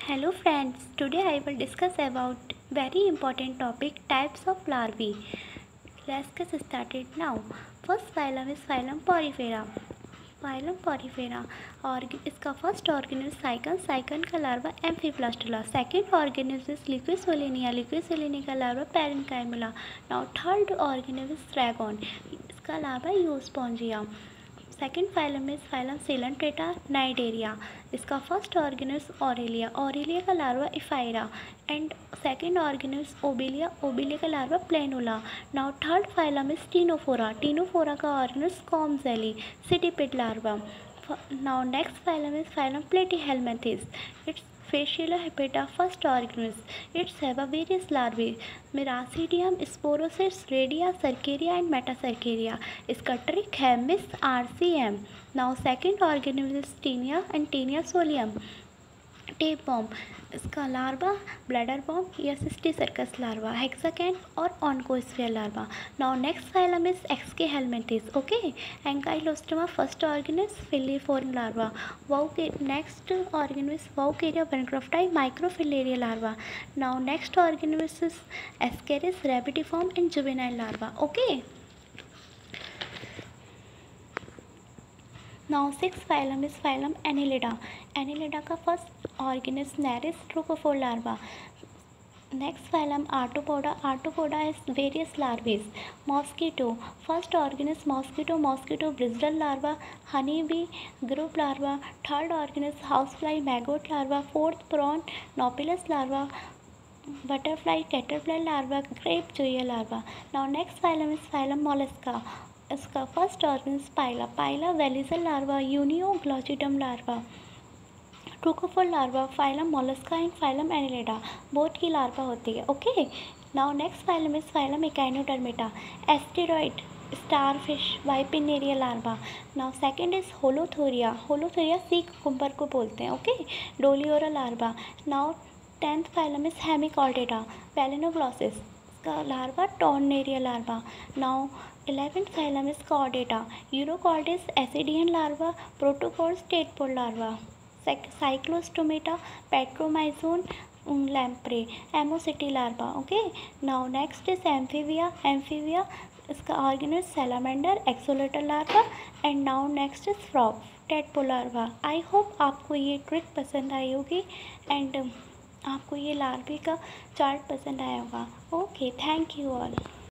Hello friends, today I will discuss about very important topic types of larvae. Let's get started now. First phylum is phylum Porifera. Phylum Porifera और इसका first organism Sycon, Sycon का larva amphiblastula. Second organism is Leucosolenia, Leucosolenia का larva parenchymula. Now third organism is tragon, इसका larva Euspongia. Second phylum is phylum Coelenterata Cnidaria, इसका first organism Aurelia, Aurelia का larva ephyra. And second organism Obelia, Obelia का larva planula. Now third phylum is Ctenophora, Ctenophora का organism comb jelly, cydippid larva. Now next phylum is phylum Platyhelminthes, its Fasciella hepata first organism. It's have a various larvae. Miracidium, Sporocytes, Radia, Cercaria and Metacercaria. इसका trick है miss RCM. Now second organism is Taenia and Taenia solium. Tapeworm, इसका larva bladder बॉम्ब या cysticercus larva, hexacanth और oncosphere larva. Now next phylum is Aschelminthes. Okay, Ancylostoma first organism filariform larva. वाउ के next organism Wuchereria bancrofti microfilaria larva. Now next organism is Ascaris rhabditiform and juvenile larva. Okay, now six phylum is phylum Annelida. Annelida का first organism Nereis trochophore larva. Next phylum Arthropoda, Arthropoda is various larvae. Mosquito first organism mosquito, mosquito wriggler larva. Honey bee grub larva. Third organism housefly maggot larva. Fourth prawn nauplius larva. Butterfly caterpillar larva. Crab zoea larva. Now next phylum is phylum Mollusca, इसका first organism Pila, Pila veliger larva. Unio glochidium larva. Trochophore larva, phylum Mollusca and phylum Annelida, both की larva होती है. Okay, now next phylum is phylum Echinodermata. Asteroid starfish bipinnaria larva. Now second is Holothuria, Holothuria sea cucumber को बोलते हैं. Okay, doliolaria larva. Now tenth phylum is Hemichordata Balanoglossus, इसका larva tornaria larva. Now 11th phylum is Chordata, Urochordis acidian larva, Protochords tadpole larva. Cyclostomata, Petromyzon lamprey, Amosity larva. Okay, now next is Amphibia, Amphibia इसका organism Salamander, Axolotl larva. And now next is frog, tadpole larva. I hope आपको ये trick पसंद आई होगी and आपको ये लार्वे का chart पसंद आया होगा. Okay, thank you all.